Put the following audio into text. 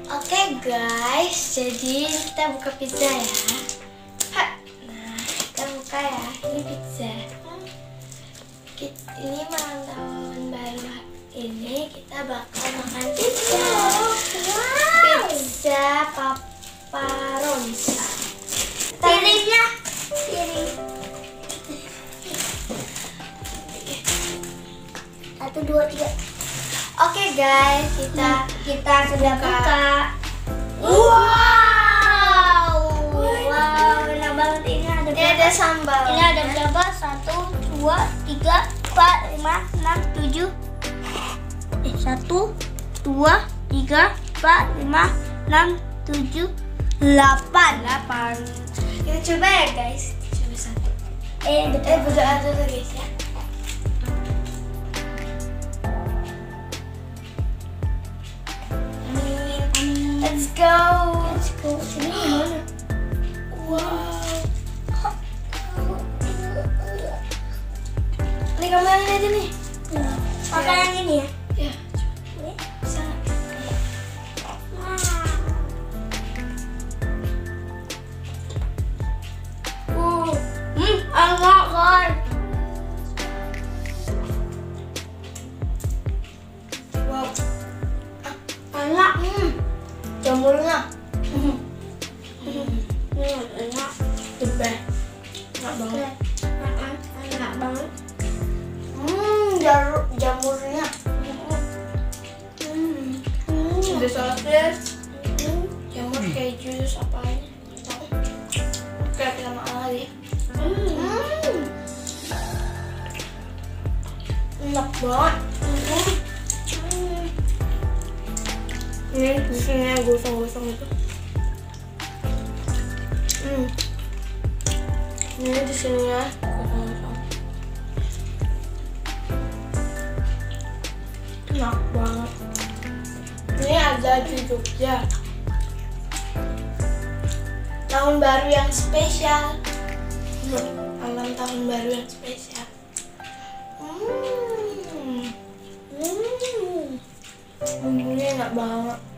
Oke guys, jadi kita buka pizza ya. Nah, kita buka ya. Ini pizza. Ini malam tahun baru ini kita bakal makan pizza. Pizza Pepperoni. Piringnya, piring. 1, 2, 3. Oke guys, kita sudah buka. Wow, enak banget ini. Ada sambal. Ini ada berapa? 1, 2, 3, 4, 5, 6, 7. 1, 2, 3, 4, 5, 6, 7, 8. Kita coba ya guys. Coba satu. Berdoa dulu guys ya. Let's go. Sini gimana? Wow. Ini kamu yang ini aja nih. Pakai yang ini ya? Ya. Sana. Enak kan? Wow. Enak. Jamurnya. Enak. The best. Enak banget. Enak banget. Jamurnya. Ada sausnya. Jamur kayak jus apanya? Kayak sama Ali. Enak banget. Ini di sini yang gosong-gosong itu. Ini di sini ya gosong-gosong. Enak banget. Ini ada di Jogja. Tahun baru yang spesial. Malam tahun baru yang spesial. Ini enak banget.